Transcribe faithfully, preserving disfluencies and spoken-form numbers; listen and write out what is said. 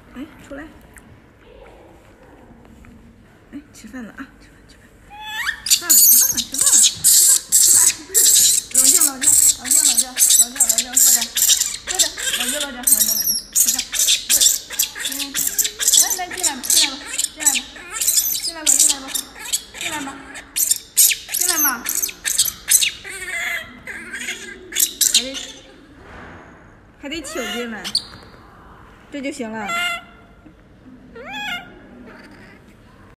哎，出来！哎，吃饭了啊！吃饭吃饭，吃饭了吃饭了吃饭了吃饭吃饭！冷静冷静冷静冷静冷静冷静，坐着坐着，冷静冷静冷静冷静，吃饭。嗯，来来进来吧进来吧进来吧进来吧进来吧进来吧进来嘛！还得还得请进来，这就行了。